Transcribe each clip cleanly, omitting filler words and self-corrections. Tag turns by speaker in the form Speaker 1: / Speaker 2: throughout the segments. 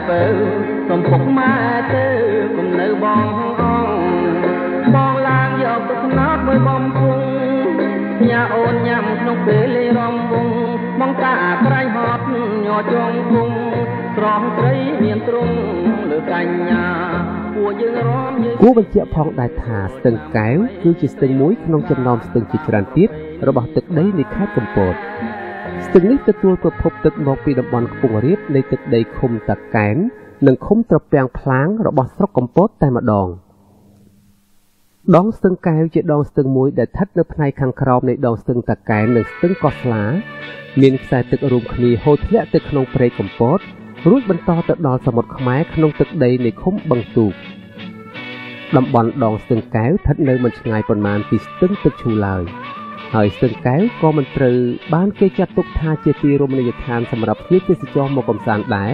Speaker 1: ពើសំពុកម៉ែទៅគុំនៅបងបងឡើងយកទឹកស្នោតមួយបំពង់ញ៉ាអូនញ៉ាំក្នុងពេលលេងរំវង់បងតាក្រៃហត់ញ័រចងគង់ស្រស់ត្រីមានទ្រង់លើកញ្ញាពួកយើងរំយើងគួរបញ្ជាក់ផងដែរថាស្ទឹងកែវគឺជាស្ទឹងមួយក្នុងចំណោមស្ទឹងជាច្រើនទៀតរបស់ទឹកដីនៃខេត្តកំពតស្ទឹងនេះទទួលប្រភពទឹកមកពីតំបន់ខ្ពង់រាបនៃទឹកដីឃុំតាកែននិងឃុំត្រពាំងផ្លាងរបស់ស្រុកកំពតតែម្ដងដងស្ទឹងកែវជាដងស្ទឹងមួយដែលស្ថិតនៅផ្នែកខាងក្រោមនៃដងស្ទឹងតាកែននិងស្ទឹងកោះស្លាមានខ្សែទឹករួមគ្នាហូរធ្លាក់ទៅក្នុងព្រែកកំពតរួចបន្តទៅដល់សមុទ្រខ្មែរក្នុងទឹកដីនៃឃុំបឹងទូកតំបន់ដងស្ទឹងកែវស្ថិតនៅមិនឆ្ងាយប៉ុន្មានពីស្ទឹងទឹកឈូឡើយហើយស្ទឹងកែវក៏មិនត្រូវបានគេចាត់ទុកថាជាទីរមណីយដ្ឋានសម្រាប់ភ្ញៀវទេសចរមកកម្សាន្តដែរ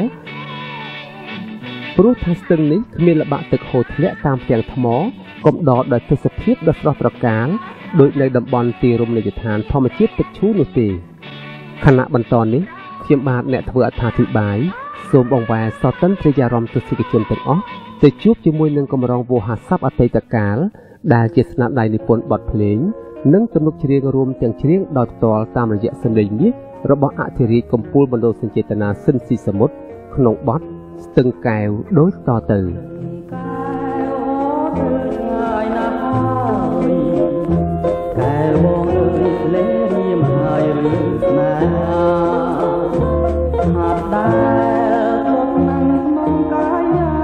Speaker 1: ព្រោះថាស្ទឹងនេះគ្មានល្បាក់ទឹកហូរធ្លាក់តាមផ្ទាំងថ្មកំដរដោយទេសភាពដ៏ស្រស់ត្រកាលដោយនៅតំបន់ទីរមណីយដ្ឋានធម្មជាតិទឹកឈូនោះទេខណៈបន្តនេះខ្ញុំបាទអ្នកធ្វើអត្ថាធិប្បាយសូមបង្វែរសតិនត្រិយារម្មណ៍ទស្សនិកជនទាំងអស់ទៅជួបជាមួយនឹងកម្រងវោហារស័ព្ទអតីតកាលដែលជាស្នាដៃនិពន្ធបទភ្លេងនិងទំនុកច្រៀងរួមទាំងច្រៀងដោយផ្ទាល់តាមរយៈសម្លេងមាសរបស់អធិរាជកំពូលមណ្ឌលសញ្ចេតនាស៊ិនស៊ីសមុទ្រក្នុងបទស្ទឹងកែវដូចតទៅកែវបងលើលេងរៀមហើយឬស្នេហាហាត់ដែលធ្លាប់នឹងក្នុងកាយញា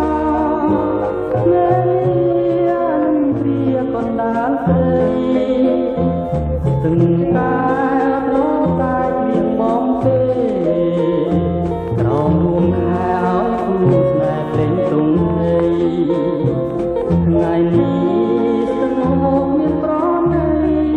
Speaker 1: លេនឹងព្រាកណ្ដាលព្រៃស្ទឹងកែវធ្លាប់តែព្រៀងបងទេក្រោមរួមខែឲ្យគូស្នេហ៍ព្រេងទុំទេថ្ងៃនេះស្ទឹងមកមានប្រណី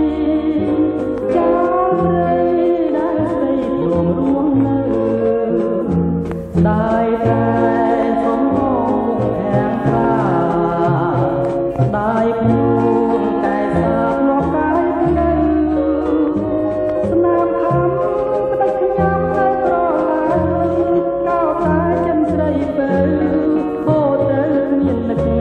Speaker 1: ចាព្រៃដែលស្រីព្រមរួមនៅស្ដាយតែសំងខាងខ្លាស្ដាយខ្លួនតែសាបលោកកាយភ្លឺស្នាមខំក្តិចខ្ញុំនៅក្រឡាយកោតែចិនស្រីបើហូរទៅមាននឹក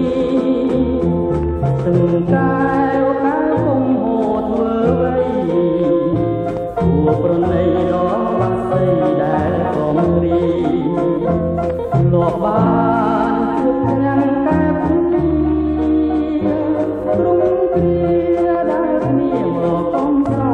Speaker 1: ស្ទឹងកែវកែវគង់ហូរធ្វើអ្វីគួរប្រណីដល់បាក់សីដែលកំរីលោកបានជួបទាំងកែវក្រុមគ្រាដែលគ្នាមកកំសា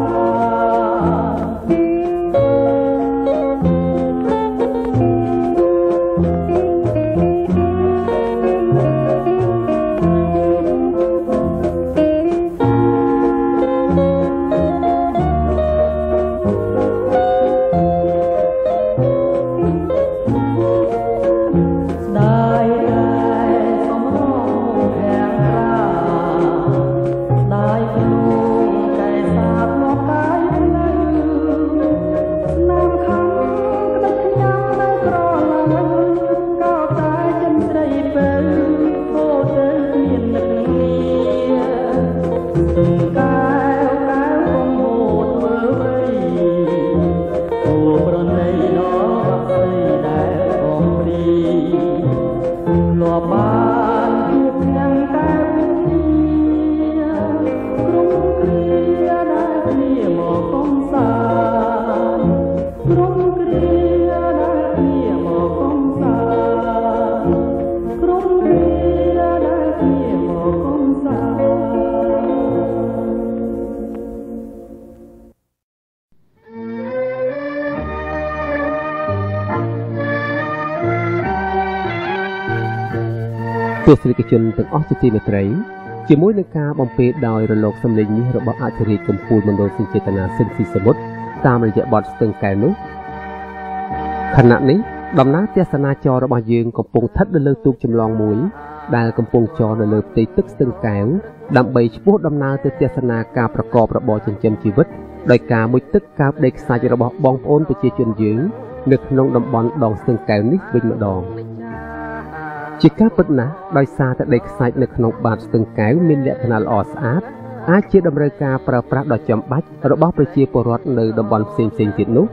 Speaker 1: ទស្សនិកជនទាំងអស់ជាទីមេត្រីជាមួយនឹងការបំពេដោយរលកសំឡេងនេះរបស់អធិរាជកំពូលមណ្ឌលសញ្ចេតនាស៊ិនស៊ីសមុទ្រតាមរយៈបទស្ទឹងកែវនោះខណៈនេះដំណើរទស្សនាចររបស់យើងកំពុងស្ថិតនៅលើទូកចម្លងមួយដែលកំពុងចរនៅលើផ្ទៃទឹកស្ទឹងកែវដើម្បីឆ្ពោះដំណើរទៅទស្សនាការប្រកបរបរចិញ្ចឹមជីវិតដោយការមុជទឹកកើបដីខ្សាច់របស់បងប្អូនប្រជាជនយើងនៅក្នុងតំបន់ដងស្ទឹងកែវនេះវិញម្ដងជាការពិតណាស់ដោយសារតែដីខ្សាច់នៅក្នុងបាតស្ទឹងកែវមានលក្ខណៈល្អស្អាតអាចជាតម្រូវការប្រើប្រាស់ដ៏ចាំបាច់របស់ប្រជាពលរដ្ឋនៅតំបន់ផ្សេងៗទៀតនោះ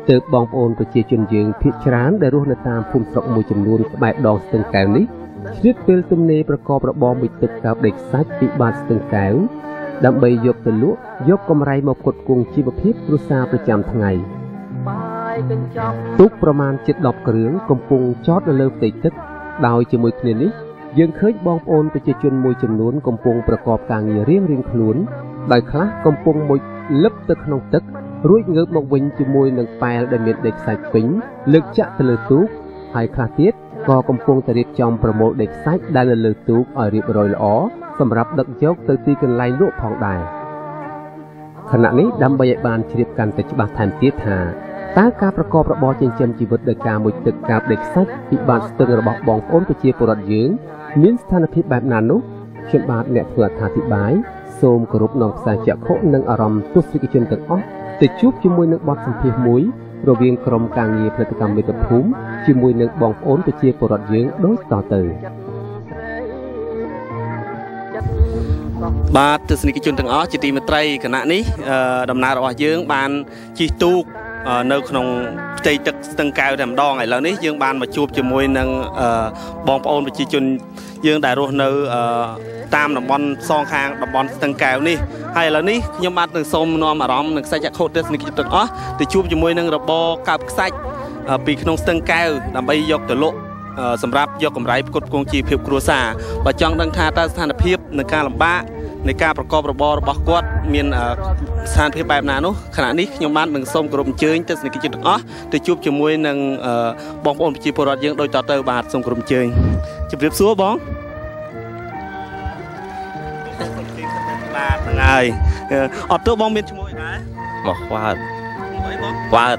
Speaker 2: ទើបបងប្អូនប្រជាជនយើងភាគច្រើនដែលរស់នៅតាមភូមិស្រុកមួយចំនួនក្បែរដងស្ទឹងកែវនេះជ្រៀតពេលទំនេរប្រកបរបរមួយទឹកកោបដីខ្សាច់ពីបាតស្ទឹងកែវដើម្បីយកទៅលក់យកកម្រៃមកផ្គត់ផ្គង់ជីវភាពគ្រួសារប្រចាំថ្ងៃទូកប្រមាណជិត10គ្រឿងកំពុងចតនៅលើផ្ទៃទឹកដោយជាមួយគ្នានេះយើងឃើញបងប្អូនប្រជាជនមួយចំនួនកំពុងប្រកបការងាររៀងៗខ្លួនដោយខ្លះកំពុងមុជលឹបទៅក្នុងទឹករួចងើបមកវិញជាមួយនឹងប៉ែលដែលមានដីខ្សាច់ពេញលើកចាក់ទៅលើទូកហើយខ្លះទៀតក៏កំពុងតែរៀបចំប្រមូលដីខ្សាច់ដែលនៅលើទូកឲ្យរៀបរយល្អសម្រាប់ដឹកយកទៅទីកន្លែងលក់ផងដែរខណៈនេះដើម្បីឲ្យបានជ្រាបកាន់តែច្បាស់ថែមទៀតថាតើការប្រកបរបរចិញ្ចឹមជីវិតដោយការមុជទឹកកាបដីខ្សាច់ពីបាតស្ទឹងរបស់បងប្អូនប្រជាពលរដ្ឋយើងមានស្ថានភាពបែបណានោះខ្ញុំបាទអ្នកធ្វើអត្ថាធិប្បាយសូមគោរពនាំខ្សែចក្ខុនិងអារម្មណ៍ទស្សនិកជនទាំងអស់ទៅជួបជាមួយនឹងបទសម្ភាសន៍មួយរវាងក្រុមការងារផលិតកម្មមាតុភូមិជាមួយនឹងបងប្អូនប្រជាពលរដ្ឋយើងដូចតទៅ
Speaker 3: បាទទស្សនិកជនទាំងអស់ជាទីមេត្រីគណៈនេះដំណើររបស់យើងបានជិះទូកនៅក្នុងផ្ទៃទឹកស្ទឹងកែវតែម្ដងឥឡូវនេះយើងបានមកជួបជាមួយនឹងបងប្អូនប្រជាជនយើងដែលរស់នៅតាមតំបន់សងខាងតំបន់ស្ទឹងកែវនេះហើយឥឡូវនេះខ្ញុំបាទនឹងសូមនាំអារម្មណ៍នឹងខ្សែចក្ខុទស្សនិកជនទាំងអស់ទៅជួបជាមួយនឹងរបរកាប់ខ្សាច់ពីក្នុងស្ទឹងកែវដើម្បីយកទៅលក់សម្រាប់យកកម្រៃផ្គត់ផ្គង់ជីវភាពគ្រួសារបើចង់ដឹងថាតើស្ថានភាពនៃការលំបាកនៃការប្រកបរបររបស់គាត់មានស្ថានភាពបែបណានោះខណៈនេះខ្ញុំបាននឹងសូមគោរពអញ្ជើញទស្សនិកជនទាំងអស់ទៅជួបជាមួយនឹងបងប្អូនប្រជាពលរដ្ឋយើងដូចតទៅបាទសូមគោរពអញ្ជើញជម្រាបសួរបងបាទហ្នឹងហើយអត់ទោះបងមានឈ្មោះអីដែរ
Speaker 4: មកខ្វាត
Speaker 3: អីបង
Speaker 4: ខ្វាត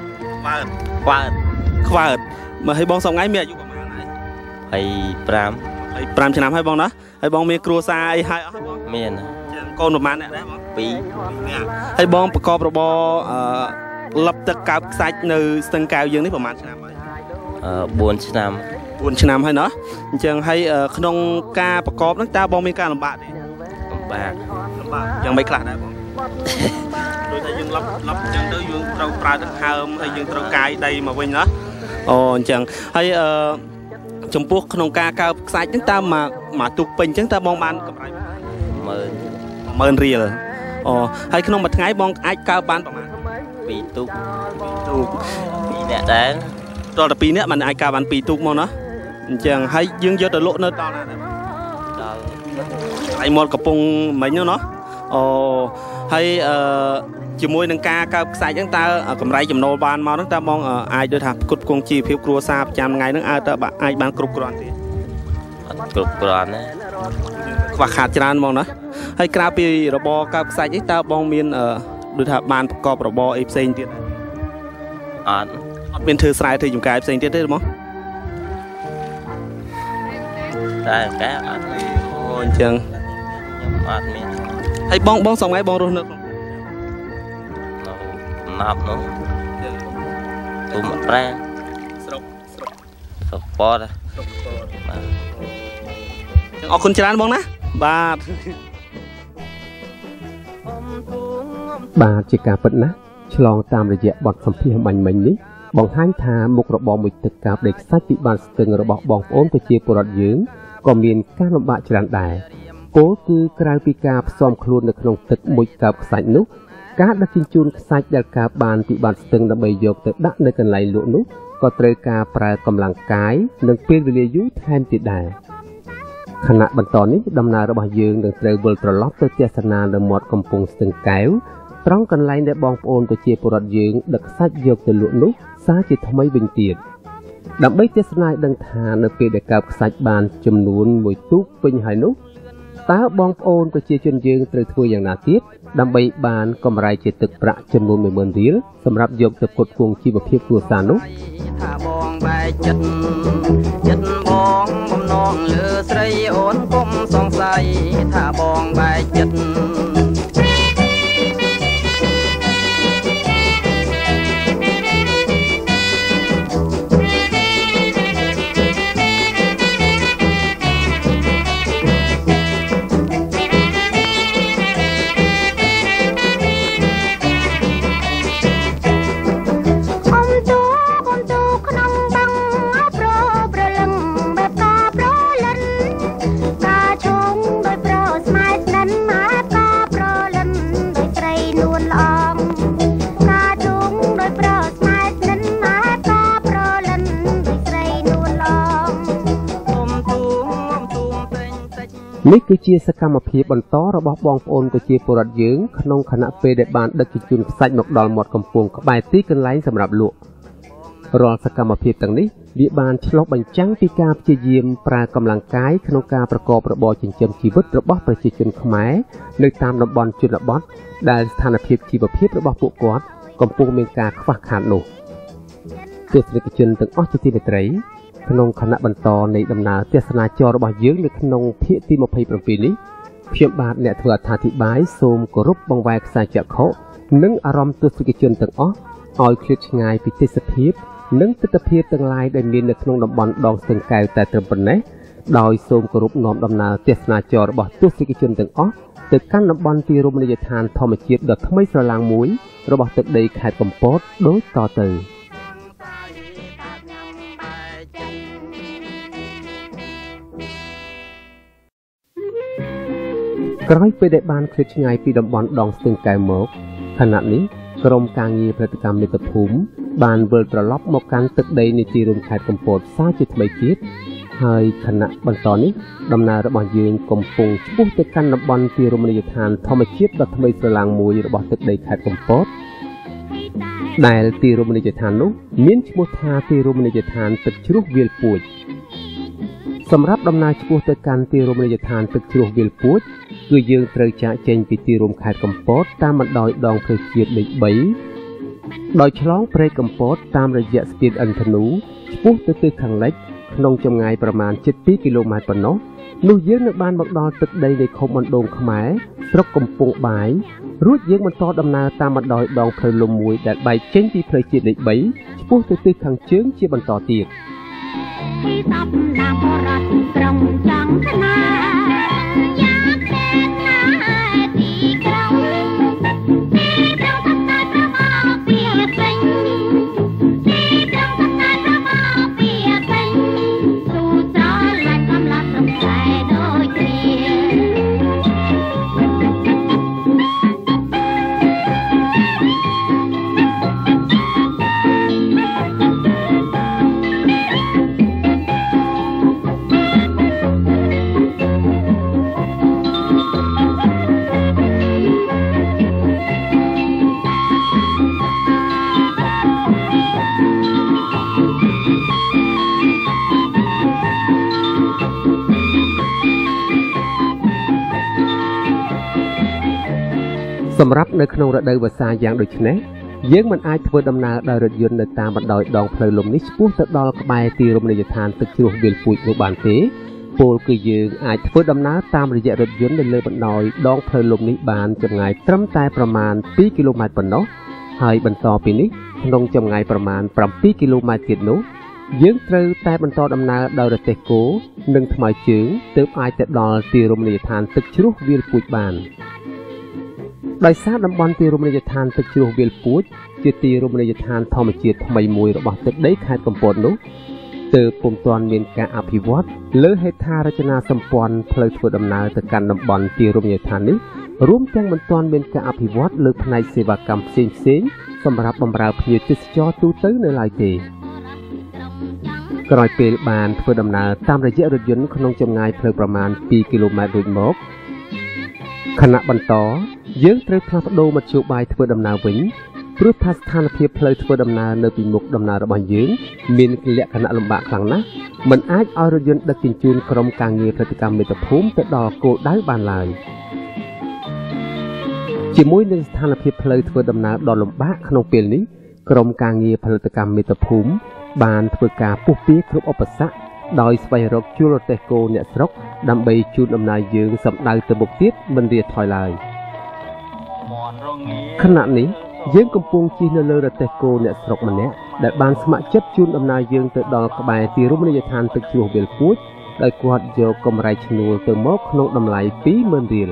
Speaker 3: មកឲ្យបងសងថ្ងៃមានអាយុប្រហែលហើយ25ឆ្នាំហើយបងណាហើយបងមានគ្រួសារអីហើយអស់បង
Speaker 4: មានក
Speaker 3: ូនប្រហែលអ្នកដែរបង
Speaker 4: 2
Speaker 3: នាក់ហើយបងប្រកបរបរលឹបទឹកកើបខ្សាច់នៅស្ទឹងកែវយើងនេះប្រហែលឆ្នាំហើយ
Speaker 4: 4ឆ្នាំ
Speaker 3: ហើយណោះអញ្ចឹងហើយក្នុងការប្រកបហ្នឹងតើបងមានការលំបាកទេ
Speaker 4: លំបាក
Speaker 3: យ៉ាងម៉េចខ្លះដែរបងដូចថាយើងលឹបអញ្ចឹងទៅយើងត្រូវប្រើទឹកហើមហើយយើងត្រូវកាយដីមកវិញណាអូអញ្ចឹងហើយចំពោះក្នុងការកើបខ្សាច់ហ្នឹងតើមកទូកពេញអញ្ចឹងតើបងបានកម្រៃ10000រៀលអូហើយក្នុងមួយថ្ងៃបងអាចកើបបានប្រហែល
Speaker 4: 2ទូក
Speaker 3: 2
Speaker 4: នាក់ដែរ
Speaker 3: ដល់តែ2នាក់มันអាចកើបបាន2ទូកមកណាអញ្ចឹងហើយយើងយកទៅលក់នៅដល់ណាដែរ
Speaker 4: ដល់
Speaker 3: ឯមាត់កំពង់មិញនោះណាអូហើយជាមួយនឹងការកើបខ្សាច់ហ្នឹងតើកម្រៃចំណូលបានមកហ្នឹងតើបងអាចដូចថាផ្គត់ផ្គង់ជីវភាពគ្រួសារប្រចាំថ្ងៃហ្នឹងតើអាចបានគ្រប់គ្រាន់ទេ
Speaker 4: អត់គ្រប់គ្រាន់ទេ
Speaker 3: ខ្វះខាតច្រើនហ្មងណាហើយក្រៅពីរបរកើបខ្សាច់នេះតើបងមានដូចថាបានប្រកបរបរអីផ្សេងទៀត
Speaker 4: អត់
Speaker 3: មានធ្វើស្រែធ្វើចម្ការផ្សេងទៀតទេហ្មង
Speaker 4: តែអត់
Speaker 3: អូអញ្ចឹង
Speaker 4: ខ្ញុំអត់មាន
Speaker 3: ហើយបងសថ្ងៃបងរស់នៅក្នុង
Speaker 4: ណាប់នោះទុំប្រា
Speaker 3: ស្រុក
Speaker 4: ពត
Speaker 3: បាទអរគុណច្រើនបងណា
Speaker 2: បាទជាការពិតណាស់ឆ្លងតាមរយៈបទសម្ភាសន៍បាញ់មិញនេះបង្ហាញថាមុខរបរមួយទឹកកាបដីខ្សាច់ពីបាតស្ទឹងរបស់បងប្អូនប្រជាពលរដ្ឋយើងក៏មានការលំបាកច្រើនដែរពោលគឺក្រៅពីការផ្សំខ្លួននៅក្នុងទឹកមួយកាបខ្សាច់នោះការដឹកជញ្ជូនខ្សាច់ដែលកើបបានពីបាតស្ទឹងដើម្បីយកទៅដាក់នៅកន្លែងលក់នោះក៏ត្រូវការប្រើកម្លាំងកាយនិងពេលវេលាយូរថែមទៀតដែរខណៈបន្តនេះដំណើររបស់យើងនឹងត្រូវវិលត្រឡប់ទៅទស្សនានៅមាត់កំពង់ស្ទឹងកែវត្រង់កន្លែងដែលបងប្អូនប្រជាពលរដ្ឋយើងដឹកខ្សាច់យកទៅលក់នោះសារជាថ្មីវិញទៀតដើម្បីទស្សនាឲ្យដឹងថានៅពេលដែលកើបខ្សាច់បានចំនួន1ទូកពេញហើយនោះតើបងប្អូនប្រជាជនយើងត្រូវធ្វើយ៉ាងណាទៀតដើម្បីបានកម្រៃជាទឹកប្រាក់ចំនួន10000រៀលសម្រាប់យកទៅផ្គត់ផ្គង់ជីវភាពគ្រួសារនោះ
Speaker 1: ថាបងបែកចិត្តបងបំណងលើស្រីអូនគុំសង្ស័យថាបងបែកចិត្ត
Speaker 2: នេះគឺជាសកម្មភាពបន្តរបស់បងប្អូនប្រជាពលរដ្ឋយើងក្នុងខណៈពេលដែលបានដឹកជញ្ជូនខ្សាច់មកដល់មាត់កំពង់ក្បែរទីកន្លែងសម្រាប់លក់រាល់សកម្មភាពទាំងនេះវាបានឆ្លុះបញ្ចាំងពីការព្យាយាមប្រើកម្លាំងកាយក្នុងការប្រកបរបរចិញ្ចឹមជីវិតរបស់ប្រជាជនខ្មែរនៅតាមតំបន់ជនបទដែលស្ថានភាពជីវភាពរបស់ពួកគាត់កំពុងមានការខ្វះខាតនោះទស្សនិកជនទាំងអស់ជាទីមេត្រីក្នុងខណៈបន្តនៃដំណើរទស្សនាចររបស់យើងនៅក្នុងភាគទី27នេះខ្ញុំបាទអ្នកធ្វើអត្ថាធិប្បាយសូមគោរពបង្វែរខ្សែចក្ខុនិងអារម្មណ៍ទស្សនិកជនទាំងអស់ឲ្យឃ្លាតឆ្ងាយពីទេសភាពនិងទស្សនវិជ្ជាទាំងឡាយដែលមាននៅក្នុងតំបន់ដងស្ទឹងកែវតែត្រឹមប៉ុណ្ណេះដោយសូមគោរពនាំដំណើរទស្សនាចររបស់ទស្សនិកជនទាំងអស់ទៅកាន់តំបន់ទីរមណីយដ្ឋានធម្មជាតិដ៏ថ្មីស្រឡាងមួយរបស់ទឹកដីខេត្តកំពតដូចតទៅក្រោយពេលដែលបានឃ្លាតឆ្ងាយពីតំបន់ដងស្ទឹងកែវមកខណៈនេះក្រុមការងារផលិតកម្មមាតុភូមិបានវិលត្រឡប់មកកាន់ទឹកដីនៃទីរួមខេត្តកំពតសារជាថ្មីទៀតហើយខណៈបន្តនេះដំណើររបស់យើងកំពុងឆ្ពោះទៅកាន់តំបន់ទីរមណីយដ្ឋានធម្មជាតិដ៏ថ្មីស្រឡាងមួយរបស់ទឹកដីខេត្តកំពតដែលទីរមណីយដ្ឋាននោះមានឈ្មោះថាទីរមណីយដ្ឋានទឹកជ្រោះវាលពួចសម្រាប់ដំណើរឆ្ពោះទៅកាន់ទីរមណីយដ្ឋានទឹកជ្រោះវាលពួចគឺយើងត្រូវចាកចេញពីទីរួមខេត្តកំពតតាមបណ្ដោយដងផ្លូវជាតិលេខ3ដោយឆ្លងព្រែកកំពតតាមរយៈស្ពានឥន្ទនូឆ្ពោះទៅទិសខាងលិចក្នុងចម្ងាយប្រមាណ7 គីឡូម៉ែត្រប៉ុណ្ណោះនោះយើងនឹងបានមកដល់ទឹកដីនៃឃុំអណ្ដូងខ្មែរស្រុកកំពង់បាយរួចយើងបន្តដំណើរតាមបណ្ដោយដងផ្លូវលំមួយដែលបែកចេញពីផ្លូវជាតិលេខ3ឆ្ពោះទៅទិសខាងជើងជាបន្តទៀតទីតាប់ណាបរតក្រុងចង់ស្នាសម្រាប់នៅក្នុងរដូវវស្សាយ៉ាងដូចនេះយើងមិនអាចធ្វើដំណើរដោយរថយន្តនៅតាមបណ្ដោយដងផ្លូវលំនេះឆ្ពោះទៅដល់ក្បែរទីរមណីយដ្ឋានទឹកជ្រោះវាលពួចនោះបានទេពលគឺយើងអាចធ្វើដំណើរតាមរយៈរថយន្តនៅលើបណ្ដោយដងផ្លូវលំនេះបានចម្ងាយត្រឹមតែប្រមាណ2 គីឡូម៉ែត្រប៉ុណ្ណោះហើយបន្តពីនេះក្នុងចម្ងាយប្រមាណ7 គីឡូម៉ែត្រទៀតនោះយើងត្រូវតែបន្តដំណើរដោយរទេះគោនិងថ្មើរជើងទើបអាចទៅដល់ទីរមណីយដ្ឋានទឹកជ្រោះវាលពួចបានដោយសារតំបន់ទីរមណីយដ្ឋានទឹកជ្រោះវាលពួចជាទីរមណីយដ្ឋានធម្មជាតិថ្មីមួយរបស់ទឹកដីខេត្តកំពតនោះទើបពុំទាន់មានការអភិវឌ្ឍលើហេដ្ឋារចនាសម្ព័ន្ធផ្លូវធ្វើដំណើរទៅកាន់តំបន់ទីរមណីយដ្ឋាននេះរួមទាំងមិនទាន់មានការអភិវឌ្ឍលើផ្នែកសេវាកម្មផ្សេងៗសម្រាប់បម្រើភ្ញៀវទេសចរទូទៅនៅឡើយទេក្រោយពេលបានធ្វើដំណើរតាមរយៈរថយន្តក្នុងចម្ងាយផ្លូវប្រមាណ2 គីឡូម៉ែត្ររួចមកខណៈបន្តយើងត្រូវផ្លាស់ប្ដូរមធ្យោបាយធ្វើដំណើរវិញព្រោះថាស្ថានភាពផ្លូវធ្វើដំណើរនៅពីមុខដំណើររបស់យើងមានលក្ខណៈលំបាកខ្លាំងណាស់មិនអាចឲ្យរថយន្តដឹកជញ្ជូនក្រុមការងារផលិតកម្មមាតុភូមិទៅដល់គោលដៅបានឡើយជាមួយនឹងស្ថានភាពផ្លូវធ្វើដំណើរដ៏លំបាកក្នុងពេលនេះក្រុមការងារផលិតកម្មមាតុភូមិបានធ្វើការពុះពៀគ្រប់ឧបសគ្គដោយស្វែងរកជួលរទេះគោអ្នកស្រុកដើម្បីជូនដំណើរយើងសម្ដៅទៅមុខទៀតមិនរាថយឡើយខណៈនេះយើងកំពុងជិះនៅលើរទេះគោអ្នកស្រុកម្នាក់ដែលបានស្ម័គ្រចិត្តជូនដំណើរយើងទៅដល់ក្បែរទីរមណីយដ្ឋានទឹកជ្រោះវាលពួចដោយគាត់យកកម្រៃឈ្នួលទៅមកក្នុងតម្លៃ 20,000 រៀល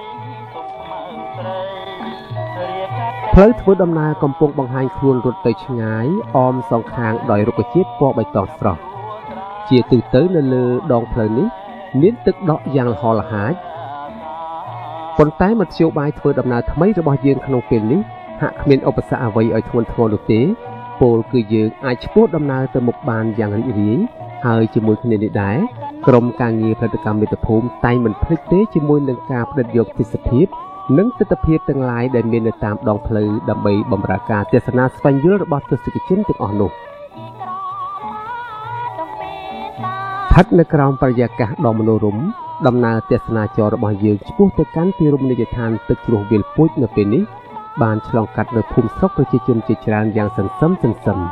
Speaker 2: ផ្លូវធ្វើដំណើរកំពុងបង្ហាញខ្លួនរត់ទៅឆ្ងាយអមសងខាងដោយរុក្ខជាតិពណ៌បៃតងស្រស់ជាទូទៅនៅលើដងផ្លូវនេះមានទឹកដក់យ៉ាងល្ហល្ហាចប៉ុន្តែមធ្យោបាយធ្វើដំណើរថ្មីរបស់យើងក្នុងពេលនេះហាក់គ្មានឧបសគ្គអ្វីឲ្យធ្ងន់ធ្ងរនោះទេពលគឺយើងអាចឆ្ពោះដំណើរទៅមុខបានយ៉ាងរីករាយហើយជាមួយគ្នានេះដែរក្រុមការងារផលិតកម្មមាតុភូមិតែងមិនភ្លេចទេជាមួយនឹងការផ្ដិតយកទេសភាពនិងទិដ្ឋភាពទាំងឡាយដែលមាននៅតាមដងផ្លូវដើម្បីបម្រើការទស្សនាស្វែងយល់របស់ទស្សនិកជនទាំងអស់នោះស្ថិតនៅក្រោមបរិយាកាសដ៏មនោរម្យដំណើរទស្សនាចររបស់យើងឆ្ពោះទៅកាន់ទីរមណីយដ្ឋានទឹកជ្រោះវាលពូជនៅពេលនេះបានឆ្លងកាត់នៅភូមិស្រុកប្រជាជនជាច្រើនយ៉ាងសន្សឹម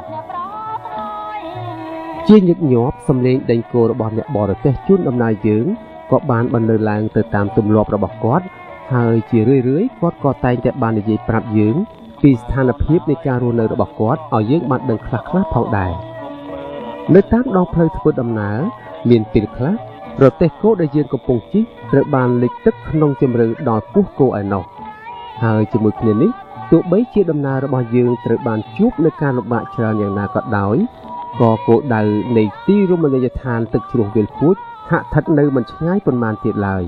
Speaker 2: ជាញឹកញាប់សម្លេងដេញគោរបស់អ្នកបរទេសជូនដំណើរយើងក៏បានបន្លឺឡើងទៅតាមទម្លាប់របស់គាត់ហើយជារឿយៗគាត់ក៏តែងតែបាននិយាយប្រាប់យើងពីស្ថានភាពនៃការរស់នៅរបស់គាត់ឲ្យយើងបានដឹងខ្លះៗផងដែរនៅតាមដងផ្លូវធ្វើដំណើរមានពេលខ្លះរទេះគោដែលយើងកំពុងជិះត្រូវបានលិចទឹកក្នុងជម្រៅដល់ពោះគោឯណោះហើយជាមួយគ្នានេះទោះបីជាដំណើររបស់យើងត្រូវបានជួបនឹងការលំបាកច្រើនយ៉ាងណាក៏ដោយក៏គោលដៅនៃទីរមណីយដ្ឋានទឹកជ្រោះវាលពូជហាក់ស្ថិតនៅមិនឆ្ងាយប៉ុន្មានទៀតឡើយ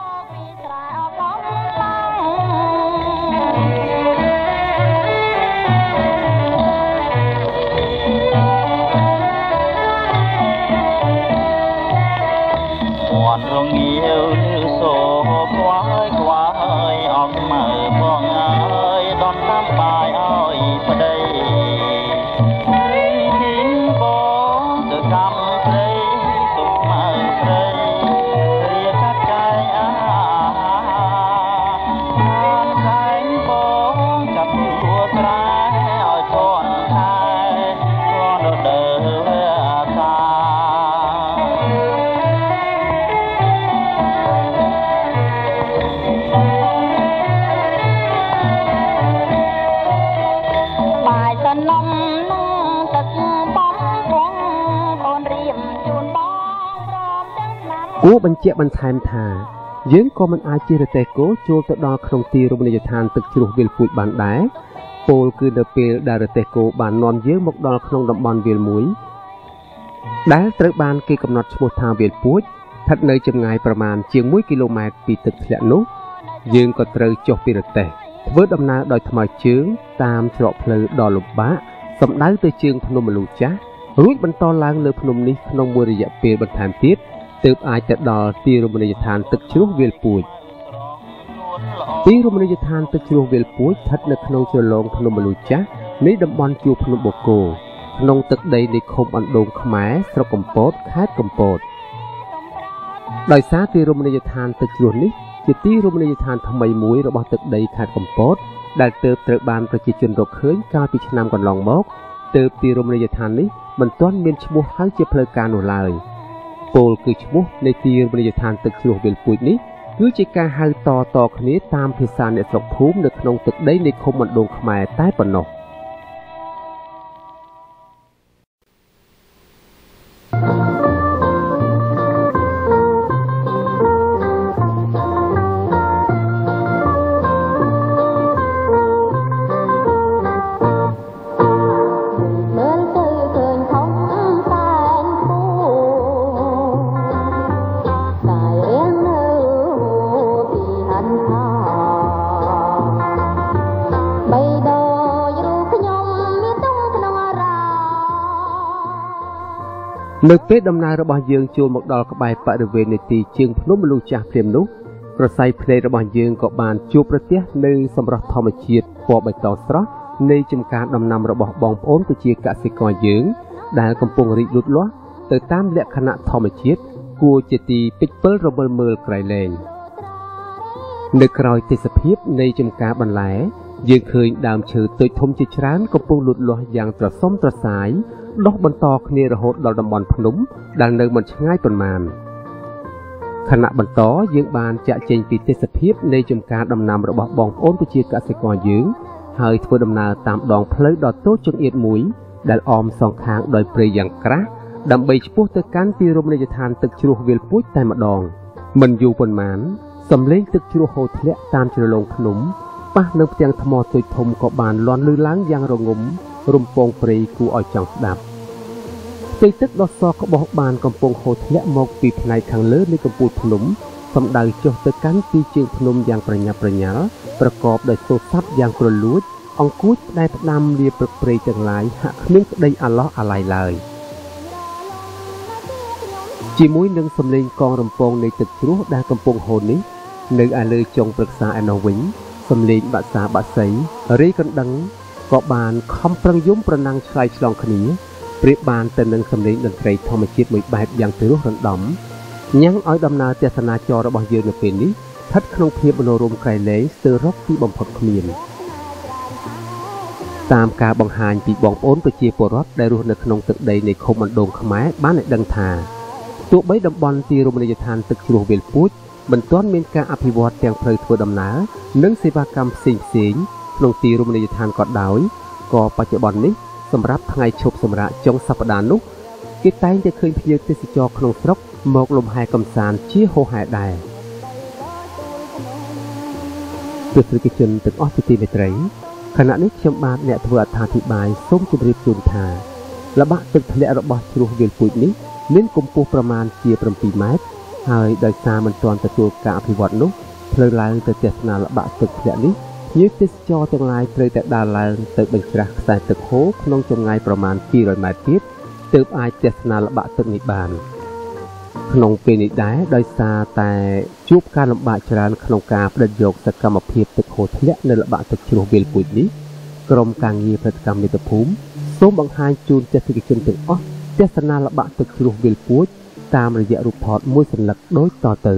Speaker 2: គួរបញ្ជាក់បន្ថែមថាយើងក៏មិនអាចជិះរទេះគោចូលទៅដល់ក្នុងទីរមណីយដ្ឋានទឹកជ្រោះវាលពូជបានដែរពោលគឺនៅពេលដែលរទេះគោបាននាំយើងមកដល់ក្នុងតំបន់វាលមួយដែលត្រូវបានគេកំណត់ឈ្មោះថាវាលពូជស្ថិតនៅចម្ងាយប្រមាណជាង1 គីឡូម៉ែត្រពីទឹកធ្លាក់នោះយើងក៏ត្រូវចុះពីរទេះធ្វើដំណើរដោយថ្មើរជើងតាមច្រកផ្លូវដ៏លំបាកសំដៅទៅជើងភ្នំមលូចាស់រួចបន្តឡើងលើភ្នំនេះក្នុងមួយរយៈពេលបន្ថែមទៀតទើបអាចទៅដល់ទីរមណីយដ្ឋានទឹកជ្រោះវាលពូជទីរមណីយដ្ឋានទឹកជ្រោះវាលពូជស្ថិតនៅក្នុងជ្រលងភ្នំមលូចាស់នៃតំបន់ជួរភ្នំបូកគោក្នុងទឹកដីនៃឃុំអណ្ដូងខ្មែរស្រុកកំពតខេត្តកំពតដោយសារទីរមណីយដ្ឋានទឹកជ្រោះនេះជាទីរមណីយដ្ឋានថ្មីមួយរបស់ទឹកដីខេត្តកំពតដែលទើបត្រូវបានប្រជាជនរកឃើញកាលពីឆ្នាំកន្លងមកទើបទីរមណីយដ្ឋាននេះមិនទាន់មានឈ្មោះហៅជាផ្លូវការនោះឡើយពោលគឺឈ្មោះនៃទីរមណីយដ្ឋានទឹកជ្រោះវាលពូជនេះគឺជាការហៅតគ្នាតាមភាសាអ្នកស្រុកភូមិនៅក្នុងទឹកដីនៃឃុំអណ្ដូងខ្មែរតែប៉ុណ្ណោះនៅពេលដំណើររបស់យើងចូលមកដល់ក្បែរបរិវេណនៃទីជើងភ្នំមលូចាស់ព្រាមនោះក្រសែភ្នែករបស់យើងក៏បានជួបប្រទះនៅសម្រស់ធម្មជាតិពណ៌បៃតងស្រស់នៃចំការដំណាំរបស់បងប្អូនប្រជាកសិករយើងដែលកំពុងរីកលូតលាស់ទៅតាមលក្ខណៈធម្មជាតិគួរជាទីពេចពិលរមិលមើលក្រៃលែងនៅក្រោយទេសភាពនៃចំការបន្លែយើងឃើញដើមឈើតូចធំជាច្រើនកំពុងលូតលាស់យ៉ាងត្រសុំត្រសាយដុះបន្តគ្នារហូតដល់តំបន់ភ្នំដែលនៅមិនឆ្ងាយប៉ុន្មានខណៈបន្តយើងបានចាក់ចេញពីទេសភាពនៃចំការដំណាំរបស់បងប្អូនប្រជាកសិករយើងហើយធ្វើដំណើរតាមដងផ្លូវដ៏តូចចង្អៀតមួយដែលអមសងខាងដោយព្រៃយ៉ាងក្រាស់ដើម្បីឆ្ពោះទៅកាន់ទីរមណីយដ្ឋានទឹកជ្រោះវាលពូជតែម្ដងមិនយូរប៉ុន្មានសំឡេងទឹកជ្រោះហូរធ្លាក់តាមជ្រលងភ្នំប៉ះនៅផ្ទាំងថ្មតូចធំក៏បានលាន់លឺឡើងយ៉ាងរងំរំពងព្រៃគួរឲ្យចង់ស្ដាប់ផ្ទៃទឹកដ៏សក្បុសបានកំពុងហូរធ្លាក់មកពីផ្នែកខាងលើនៃកំពូលភ្នំសំដៅចុះទៅកាន់ទីជើងភ្នំយ៉ាងប្រញាប់ប្រញាល់ប្រកបដោយសូរស័ព្ទយ៉ាងគ្រលួចអង្គូចផ្ដែផ្ដាំលាព្រឹកព្រៃទាំងឡាយហាក់គ្មានក្តីអាឡោះអាល័យឡើយជាមួយនឹងសម្លេងកងរំពងនៃទឹកជ្រោះដែលកំពុងហូរនេះនៅឯលើចុងព្រឹក្សាឯនោះវិញសម្លេងបាក់សាបាក់សីរីកណ្ដឹងក៏បានខំប្រឹងយំប្រណាំងឆ្លៃឆ្លងគ្នាប្រៀបបានទៅនឹងសម្លេងតន្ត្រីធម្មជាតិមួយបែបយ៉ាងពិរោះរណ្ដំញ៉ាំងឲ្យដំណើរទស្សនាចររបស់យើងនៅពេលនេះស្ថិតក្នុងភាពមនោរម្យក្រៃលែងស្ទើររកទីបំផុតគ្មានតាមការបង្ហាញពីបងប្អូនប្រជាពលរដ្ឋដែលរស់នៅក្នុងទឹកដីនៃឃុំអណ្ដូងខ្មែរបានឲ្យដឹងថាទោះបីតំបន់ទីរមណីយដ្ឋានទឹកជ្រោះវាលពួចមិនទាន់មានការអភិវឌ្ឍទាំងផ្លូវធ្វើដំណើរនិងសេវាកម្មផ្សេងៗក្នុងទីរមណីយដ្ឋានក៏ដោយក៏បច្ចុប្បន្ននេះសម្រាប់ថ្ងៃឈប់សម្រាកចុងសប្តាហ៍នោះគេតែងតែឃើញភ្ញៀវទេសចរក្នុងស្រុកមកលំហែកម្សាន្តជាហូរហែដែរទស្សនិកជនទាំងអស់ជាទីមេត្រីខណៈនេះខ្ញុំបាទអ្នកធ្វើអត្ថាធិប្បាយសូមជម្រាបជូនថាល្បាក់ទឹកធ្លាក់របស់ជ្រោះវាលពួចនេះមានកម្ពស់ប្រមាណជា7ម៉ែត្រហើយដោយសារមិនទាន់ទទួលការអភិវឌ្ឍនោះផ្លូវឡើងទៅទស្សនាល្បាក់ទឹកធ្លាក់នេះភ្ញៀវទេសចរទាំងឡាយត្រូវតែដើរឡើងទៅបញ្ច្រាស់ខ្សែទឹកហូរក្នុងចម្ងាយប្រមាណ200ម៉ែត្រទៀតទើបអាចទស្សនាល្បាក់ទឹកនេះបានក្នុងពេលនេះដែរដោយសារតែជួបការលំបាកច្រើនក្នុងការផ្ដិតយកសកម្មភាពទឹកហូរធ្លាក់នៅល្បាក់ទឹកជ្រោះវាលពួចនេះក្រុមការងារផលិតកម្មមាតុភូមិសូមបង្ហាញជូនទស្សនិកជនទាំងអស់ទស្សនាល្បាក់ទឹកជ្រោះវាលពួចតាមរយៈរូបថតមួយសន្លឹកដូចតទៅ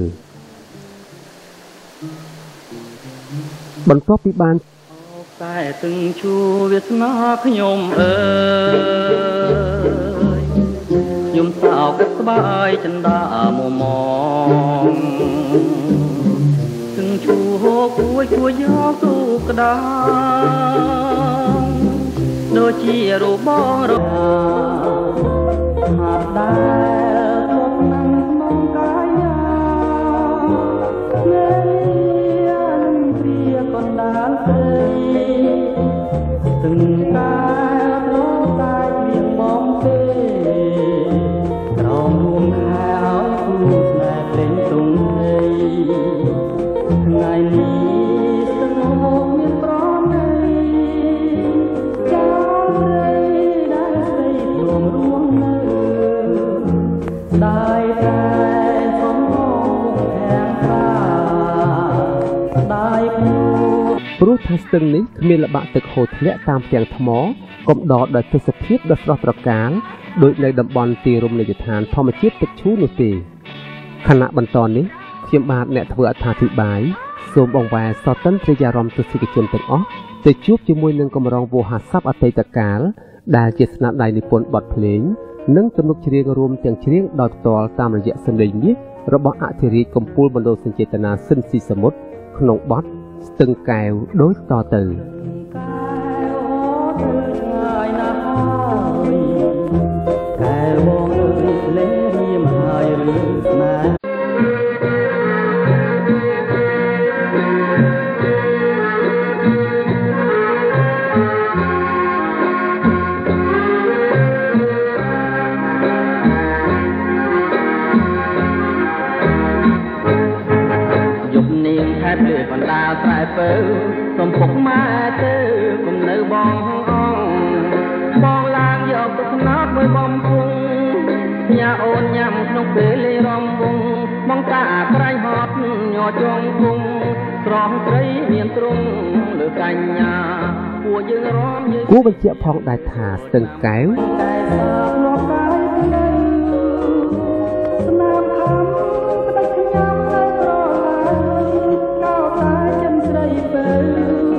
Speaker 2: បន្ទាប់ពីបាន
Speaker 1: តែទឹងជួវាសនាខ្ញុំអើយខ្ញុំសោកស្បាយចន្ទាមមទឹងជួគួយយកទូក្តារដូចជារូបបងរហាត់ដែរមកនឹងក្នុងកាយណានឹងព្រាកណ្ដាលស្រីទាំងកាយលោកកាយលៀងបងទេក្រោមរួមខែឲ្យគូស្នេហ៍លេងទុំទេថ្ងៃនេះស្ទឹងហូរមានប្រណីได้แต่สมมองแทงตาได้
Speaker 2: ព្រោះថាស្ទឹងនេះគ្មានល្បាក់ទឹកហូរធ្លាក់តាមផ្ទាំងថ្មកំដរដោយទេសភាពដ៏ស្រស់ត្រកាលដោយនៅតំបន់ទីរមណីយដ្ឋានធម្មជាតិទឹកឈូនោះទេខណៈបន្តនេះខ្ញុំបាទអ្នកធ្វើអត្ថាធិប្បាយសូមបង្វែរសតិនព្រះអារម្មណ៍ទស្សនិកជនទាំងអស់ទៅជួបជាមួយនឹងកម្រងវោហារស័ព្ទអតីតកាលដែលជាស្នាដៃនិពន្ធបទភ្លេងនិងទំនុកច្រៀងរួមទាំងច្រៀងដោយផ្ទាល់តាមរយៈសម្លេងមាសរបស់អធិរាជកំពូលមណ្ឌលសញ្ចេតនាស៊ិនស៊ីសមុទ្រក្នុងបទស្ទឹងកែវដូចតទៅ
Speaker 1: កែវបងអើយលេងរៀមហើយឬស្នេហ៍បណ្ដាស្រែពើសំពុកម៉ែទៅគុំនៅបងបងឡើងយកទឹកស្នោតមួយបំពង់ញ៉ាអូនញ៉ាំក្នុងពេលលេងរំវង់បងតាក្រៃហត់ញ័រចងគង់ស្រងត្រីមានទ្រង់លើកញ្ញាពួកយើងរំយើង
Speaker 2: គួរបញ្ជាក់ផងដែរថាស្ទឹងកែវ
Speaker 1: តែសាបលប់កាយភ្លើស្នាមខំក្តាច់ខ្ញុំហើយប្រឡាយស្ទឹងកែវ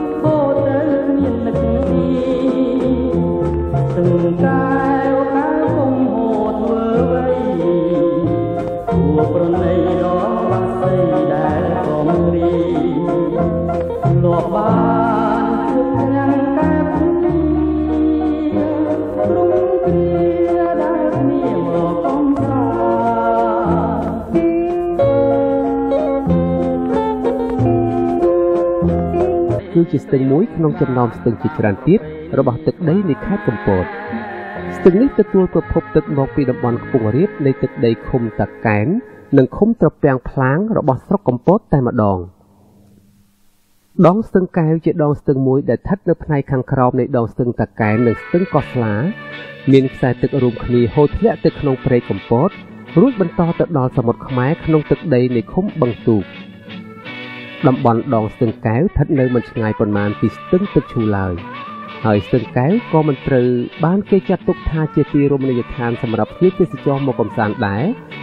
Speaker 1: កែវគុំហូរធ្វើអ្វីគួប្រណីដល់បាក់សីដែលកំរីលបបានជួបទាំងកែវគ្នាព្រមគ្រាដែលគ្នាមកកំសា
Speaker 2: គឺជាស្ទឹងមួយក្នុងចំណោមស្ទឹងជាច្រើនទៀតរបស់ទឹកដីនៃខេត្តកំពតស្ទឹងនេះទទួលប្រភពទឹកមកពីតំបន់ខ្ពង់រាបនៃទឹកដីឃុំតាកែននិងឃុំត្រពាំងផ្លាងរបស់ស្រុកកំពតតែម្ដងដងស្ទឹងកែវជាដងស្ទឹងមួយដែលស្ថិតនៅផ្នែកខាងក្រោមនៃដងស្ទឹងតាកែននិងស្ទឹងកោះស្លាមានខ្សែទឹករួមគ្នាហូរធ្លាក់ទៅក្នុងព្រៃកំពតរួចបន្តទៅដល់សមុទ្រខ្មែរក្នុងទឹកដីនៃឃុំបឹងទូកតំបន់ដងស្ទឹងកែវស្ថិតនៅមិនឆ្ងាយប៉ុន្មានពីស្ទឹងទឹកឈូឡើយហើយស្ទឹងកែវក៏មិនត្រូវបានគេចាត់ទុកថាជាទីរមណីយដ្ឋានសម្រាប់ភ្ញៀវទេសចរមកកម្សាន្តដែរ